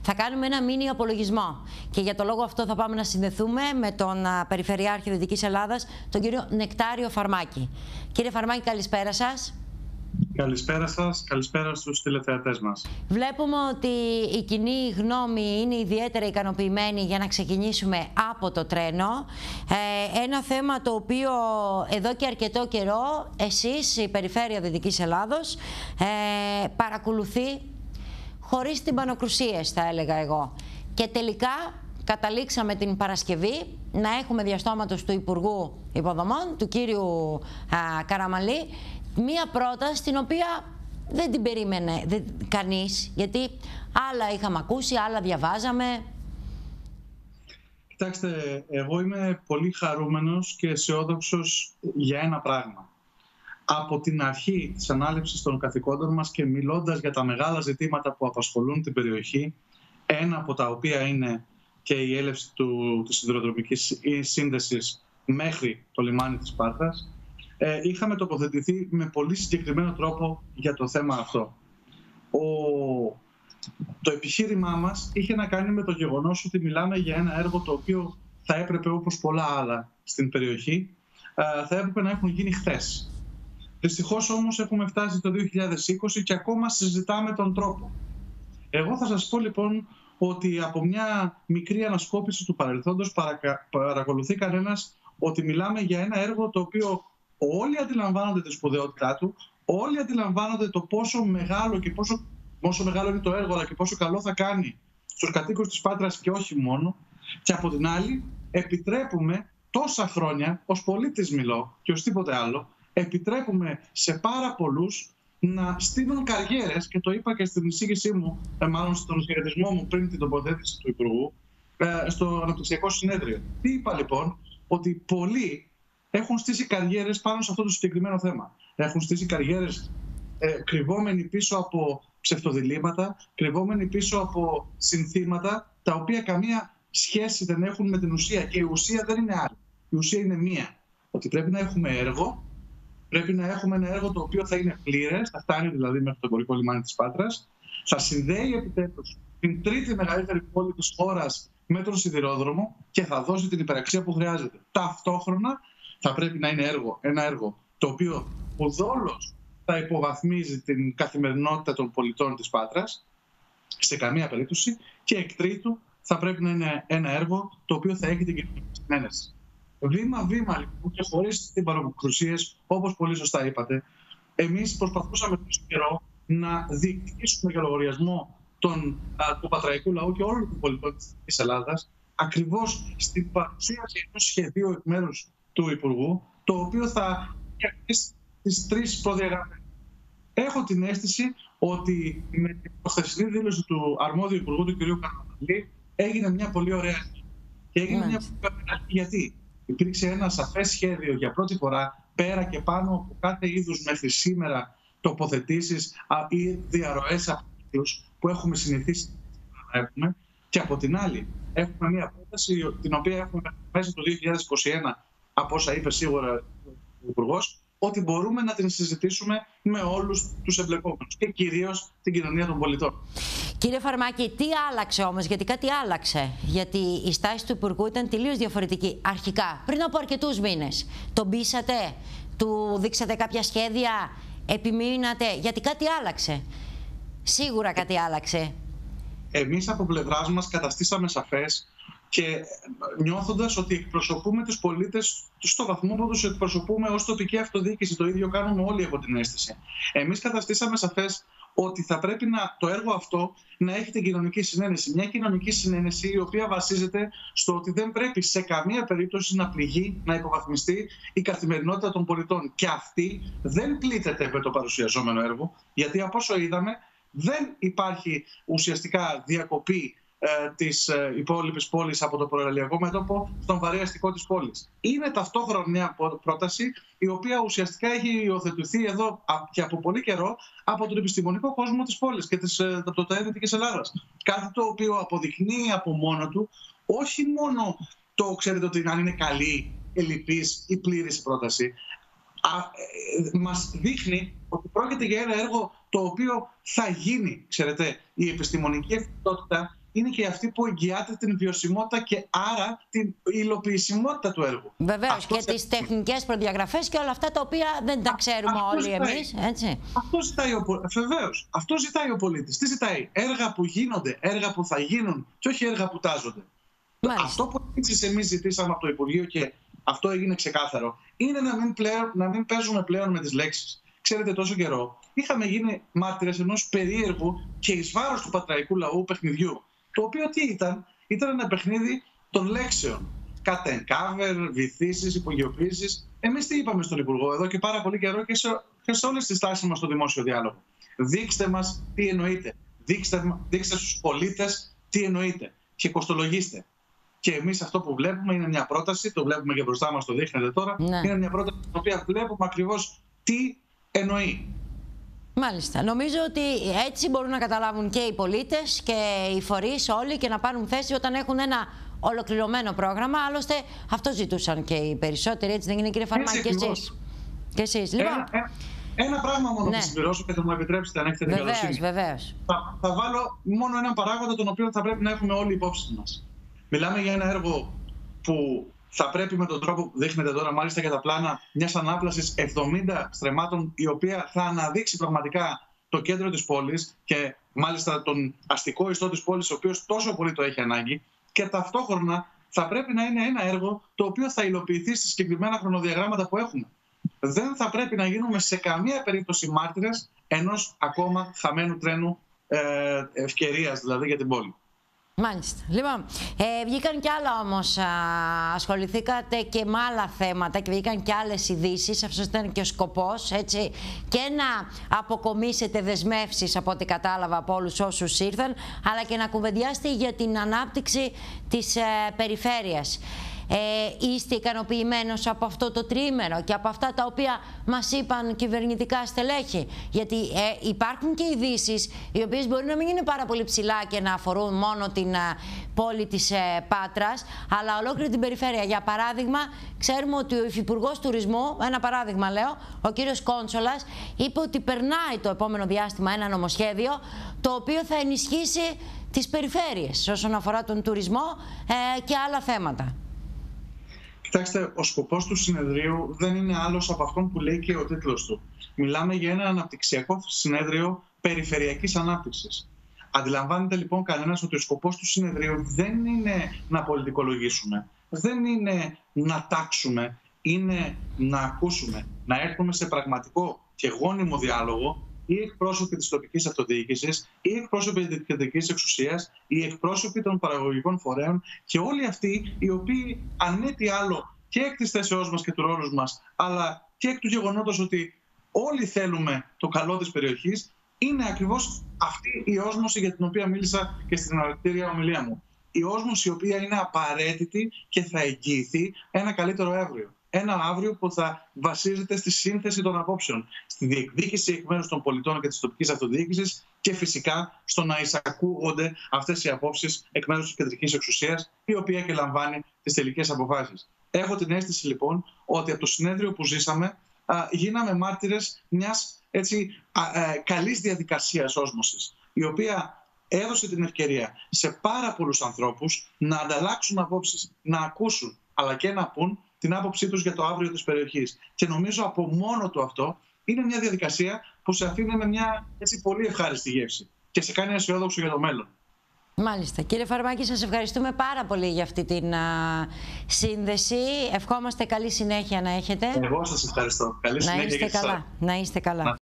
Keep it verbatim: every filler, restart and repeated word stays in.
Θα κάνουμε ένα μίνι απολογισμό και για το λόγο αυτό θα πάμε να συνδεθούμε με τον Περιφερειάρχη Δυτικής Ελλάδας, τον κύριο Νεκτάριο Φαρμάκη. Κύριε Φαρμάκη, καλησπέρα σας. Καλησπέρα σας, καλησπέρα στους τηλεθεατές μας. Βλέπουμε ότι η κοινή γνώμη είναι ιδιαίτερα ικανοποιημένη για να ξεκινήσουμε από το τρένο. Ε, ένα θέμα το οποίο εδώ και αρκετό καιρό εσείς, η Περιφέρεια Δυτικής Ελλάδος, ε, παρακολουθεί χωρίς τυμπανοκρουσίες, θα έλεγα εγώ. Και τελικά καταλήξαμε την Παρασκευή να έχουμε διαστόματος του Υπουργού Υποδομών, του κύριου α, Καραμανλή, μία πρόταση την οποία δεν την περίμενε δεν, κανείς, γιατί άλλα είχαμε ακούσει, άλλα διαβάζαμε. Κοιτάξτε, εγώ είμαι πολύ χαρούμενος και αισιόδοξος για ένα πράγμα. Από την αρχή της ανάληψης των καθηκόντων μας και μιλώντας για τα μεγάλα ζητήματα που απασχολούν την περιοχή, ένα από τα οποία είναι και η έλευση του, της σιδηροδρομικής σύνδεσης μέχρι το λιμάνι της Πάτρας, ε, είχαμε τοποθετηθεί με πολύ συγκεκριμένο τρόπο για το θέμα αυτό. Ο, το επιχείρημά μας είχε να κάνει με το γεγονός ότι μιλάμε για ένα έργο το οποίο θα έπρεπε, όπως πολλά άλλα στην περιοχή, ε, θα έπρεπε να έχουν γίνει χθες. Δυστυχώς όμως έχουμε φτάσει το δύο χιλιάδες είκοσι και ακόμα συζητάμε τον τρόπο. Εγώ θα σας πω λοιπόν ότι από μια μικρή ανασκόπηση του παρελθόντος παρακα... παρακολουθεί κανένας ότι μιλάμε για ένα έργο το οποίο όλοι αντιλαμβάνονται τη σπουδαιότητά του, όλοι αντιλαμβάνονται το πόσο μεγάλο και πόσο, πόσο μεγάλο είναι το έργο, αλλά και πόσο καλό θα κάνει στους κατοίκους της Πάτρας και όχι μόνο. Και από την άλλη επιτρέπουμε τόσα χρόνια, ως πολίτης μιλώ και ως τίποτε άλλο, επιτρέπουμε σε πάρα πολλούς να στείλουν καριέρες, και το είπα και στην εισήγησή μου, μάλλον στον χαιρετισμό μου πριν την τοποθέτηση του Υπουργού, στο Αναπτυξιακό Συνέδριο. Τι είπα λοιπόν? Ότι πολλοί έχουν στήσει καριέρες πάνω σε αυτό το συγκεκριμένο θέμα. Έχουν στήσει καριέρες ε, κρυβόμενοι πίσω από ψευτοδιλήμματα, κρυβόμενοι πίσω από συνθήματα, τα οποία καμία σχέση δεν έχουν με την ουσία. Και η ουσία δεν είναι άλλη. Η ουσία είναι μία. Ότι πρέπει να έχουμε έργο, πρέπει να έχουμε ένα έργο το οποίο θα είναι πλήρες, θα φτάνει δηλαδή μέχρι το εμπορικό λιμάνι της Πάτρας, θα συνδέει επιτέλους την τρίτη μεγαλύτερη πόλη της χώρας με τον σιδηρόδρομο και θα δώσει την υπεραξία που χρειάζεται. Ταυτόχρονα θα πρέπει να είναι έργο, ένα έργο το οποίο ουδόλως θα υποβαθμίζει την καθημερινότητα των πολιτών της Πάτρας σε καμία περίπτωση, και εκ τρίτου θα πρέπει να είναι ένα έργο το οποίο θα έχει την κοινωνική συνένεση. Βήμα-βήμα λοιπόν και χωρίς τυμπανοκρουσίες, όπως πολύ σωστά είπατε, εμείς προσπαθούσαμε τόσο καιρό να διεκδικήσουμε για λογαριασμό τον, α, του πατραϊκού λαού και όλων των πολιτών της Ελλάδας ακριβώς στην παρουσίαση ενός σχεδίου εκ μέρους του Υπουργού, το οποίο θα κερδίσει τις τρεις προδιαγραφές. Έχω την αίσθηση ότι με την προχθεσινή δήλωση του αρμόδιου Υπουργού, του κ. Καραμανλή, έγινε μια πολύ ωραία. Και έγινε mm. μια πολύ ωραία γιατί υπήρξε ένα σαφές σχέδιο για πρώτη φορά, πέρα και πάνω από κάθε είδους μέχρι σήμερα τοποθετήσεις ή διαρροές από κύκλους που έχουμε συνηθίσει να έχουμε. Και από την άλλη, έχουμε μια πρόταση την οποία έχουμε μέσα το δύο χιλιάδες είκοσι ένα, από όσα είπε σίγουρα ο Υπουργός, ότι μπορούμε να την συζητήσουμε με όλους τους εμπλεκόμενους και κυρίως την κοινωνία των πολιτών. Κύριε Φαρμάκη, τι άλλαξε όμως? Γιατί κάτι άλλαξε. Γιατί η στάση του Υπουργού ήταν τελείως διαφορετική αρχικά, πριν από αρκετούς μήνες. Τον πείσατε, του δείξατε κάποια σχέδια, επιμείνατε? Γιατί κάτι άλλαξε. Σίγουρα κάτι άλλαξε. Εμείς από πλευράς μας καταστήσαμε σαφές, και νιώθοντας ότι εκπροσωπούμε τους πολίτες στο βαθμό που τους εκπροσωπούμε ως τοπική αυτοδιοίκηση, το ίδιο κάνουμε όλοι, από την αίσθηση. Εμείς καταστήσαμε σαφές ότι θα πρέπει να, το έργο αυτό να έχει την κοινωνική συνένεση. Μια κοινωνική συνένεση η οποία βασίζεται στο ότι δεν πρέπει σε καμία περίπτωση να πληγεί, να υποβαθμιστεί η καθημερινότητα των πολιτών. Και αυτή δεν πλήττεται με το παρουσιαζόμενο έργο, γιατί από όσο είδαμε δεν υπάρχει ουσιαστικά διακοπή της υπόλοιπης πόλης από το προελιακό μέτωπο στον βαρύ αστικό της πόλης. Είναι ταυτόχρονα μια πρόταση η οποία ουσιαστικά έχει υιοθετηθεί εδώ και από πολύ καιρό από τον επιστημονικό κόσμο της πόλης και της, από το ΤΑΕ Δυτικής Ελλάδας. Κάτι το οποίο αποδεικνύει από μόνο του όχι μόνο το, ξέρετε, ότι αν είναι καλή, ελλειπής ή πλήρης πρόταση, α, ε, μας δείχνει ότι πρόκειται για ένα έργο το οποίο θα γίνει. Ξέρετε, η επιστημονική ευθυνότητα είναι και αυτή που εγγυάται την βιωσιμότητα και άρα την υλοποιησιμότητα του έργου. Βεβαίως, και τις τεχνικές προδιαγραφές και όλα αυτά τα οποία δεν τα ξέρουμε αυτό όλοι ζητάει. εμείς. Έτσι. Αυτό ζητάει ο, βεβαίως, αυτό ζητάει ο πολίτης. Τι ζητάει? Έργα που γίνονται, έργα που θα γίνουν και όχι έργα που τάζονται. Μάλιστα. Αυτό που εμείς ζητήσαμε από το Υπουργείο και αυτό έγινε ξεκάθαρο, είναι να μην, πλέον, να μην παίζουμε πλέον με τις λέξεις. Ξέρετε, τόσο καιρό είχαμε γίνει μάρτυρες ενός περίεργου και εις βάρος του πατραϊκού λαού παιχνιδιού. Το οποίο τι ήταν? Ήταν ένα παιχνίδι των λέξεων. Cut and cover, βυθίσεις, υπογειοποίησεις. Εμείς τι είπαμε στον Υπουργό εδώ και πάρα πολύ καιρό και σε, και σε όλες τις τάσεις μας στο δημόσιο διάλογο? Δείξτε μας τι εννοείτε. Δείξτε, δείξτε στους πολίτες τι εννοείτε. Και κοστολογήστε. Και εμείς αυτό που βλέπουμε είναι μια πρόταση, το βλέπουμε και μπροστά μας, το δείχνετε τώρα, ναι. Είναι μια πρόταση την οποία βλέπουμε ακριβώς τι εννοεί. Μάλιστα. Νομίζω ότι έτσι μπορούν να καταλάβουν και οι πολίτες και οι φορείς όλοι και να πάρουν θέση όταν έχουν ένα ολοκληρωμένο πρόγραμμα. Άλλωστε αυτό ζητούσαν και οι περισσότεροι, έτσι δεν είναι, κύριε Φαρμάκη? Και εσείς. Και εσείς. Λοιπόν, ένα, ένα, ένα πράγμα μόνο ναι. που συμπληρώσω και θα μου επιτρέψετε, αν έχετε την καλοσύνη. Βεβαίως. Θα, θα βάλω μόνο έναν παράγοντα τον οποίο θα πρέπει να έχουμε όλοι υπόψη μας. Μιλάμε για ένα έργο που θα πρέπει με τον τρόπο που δείχνετε τώρα, μάλιστα για τα πλάνα, μιας ανάπλασης εβδομήντα στρεμμάτων, η οποία θα αναδείξει πραγματικά το κέντρο της πόλης και μάλιστα τον αστικό ιστό της πόλης, ο οποίος τόσο πολύ το έχει ανάγκη, και ταυτόχρονα θα πρέπει να είναι ένα έργο το οποίο θα υλοποιηθεί στις συγκεκριμένα χρονοδιαγράμματα που έχουμε. Δεν θα πρέπει να γίνουμε σε καμία περίπτωση μάρτυρες ενός ακόμα χαμένου τρένου ε, ευκαιρίας, δηλαδή για την πόλη. Μάλιστα. Λοιπόν, ε, βγήκαν κι άλλα όμως, α, ασχοληθήκατε και με άλλα θέματα και βγήκαν κι άλλες ειδήσεις, αυτός ήταν και ο σκοπός, έτσι, και να αποκομίσετε δεσμεύσεις από ό,τι κατάλαβα από όλους όσους ήρθαν, αλλά και να κουβεντιάσετε για την ανάπτυξη της ε, περιφέρειας. Ε, είστε ικανοποιημένος από αυτό το τριήμερο και από αυτά τα οποία μας είπαν κυβερνητικά στελέχη? Γιατί ε, υπάρχουν και ειδήσεις οι οποίες μπορεί να μην είναι πάρα πολύ ψηλά και να αφορούν μόνο την α, πόλη της ε, Πάτρας, αλλά ολόκληρη την περιφέρεια. Για παράδειγμα, ξέρουμε ότι ο Υφυπουργός Τουρισμού, ένα παράδειγμα λέω, ο κύριος Κόντσολας, είπε ότι περνάει το επόμενο διάστημα ένα νομοσχέδιο το οποίο θα ενισχύσει τις περιφέρειες όσον αφορά τον τουρισμό ε, και άλλα θέματα. Κοιτάξτε, ο σκοπός του συνεδρίου δεν είναι άλλος από αυτόν που λέει και ο τίτλος του. Μιλάμε για ένα αναπτυξιακό συνέδριο περιφερειακής ανάπτυξης. Αντιλαμβάνεται λοιπόν κανένας ότι ο σκοπός του συνεδρίου δεν είναι να πολιτικολογήσουμε, δεν είναι να τάξουμε, είναι να ακούσουμε, να έρθουμε σε πραγματικό και γόνιμο διάλογο ή εκπρόσωποι της τοπικής αυτοδιοίκησης, ή εκπρόσωποι της κεντρικής εξουσίας, ή εκπρόσωποι των παραγωγικών φορέων και όλοι αυτοί οι οποίοι, αν μη τι άλλο, και εκ της θέσεώς μας και του ρόλου μας, αλλά και εκ του γεγονότος ότι όλοι θέλουμε το καλό της περιοχής, είναι ακριβώς αυτή η όσμωση για την οποία μίλησα και στην αναλυτήρια ομιλία μου. Η όσμωση η οποία είναι απαραίτητη και θα εγγυηθεί ένα καλύτερο αύριο. Ένα αύριο που θα βασίζεται στη σύνθεση των απόψεων, στη διεκδίκηση εκ μέρους των πολιτών και της τοπικής αυτοδιοίκησης και φυσικά στο να εισακούγονται αυτές οι απόψεις εκ μέρους της κεντρικής εξουσίας, η οποία και λαμβάνει τις τελικές αποφάσεις. Έχω την αίσθηση λοιπόν ότι από το συνέδριο που ζήσαμε α, γίναμε μάρτυρες μιας έτσι, α, α, καλής διαδικασίας όσμωσης, η οποία έδωσε την ευκαιρία σε πάρα πολλούς ανθρώπους να ανταλλάξουν απόψεις, να ακούσουν αλλά και να πούν την άποψή τους για το αύριο της περιοχής. Και νομίζω από μόνο του αυτό είναι μια διαδικασία που σε αφήνει με μια έτσι, πολύ ευχάριστη γεύση και σε κάνει αισιόδοξο για το μέλλον. Μάλιστα. Κύριε Φαρμάκη, σας ευχαριστούμε πάρα πολύ για αυτή την α, σύνδεση. Ευχόμαστε καλή συνέχεια να έχετε. Εγώ σας ευχαριστώ. Καλή συνέχεια να είστε και καλά. Να είστε καλά.